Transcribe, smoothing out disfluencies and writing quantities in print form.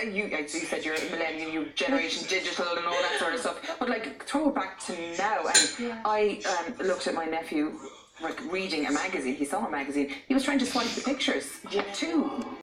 you said you're a millennial, you generation digital and all that sort of stuff. But like, throw it back to now, and I looked at my nephew like reading a magazine. He saw a magazine. He was trying to swipe the pictures too.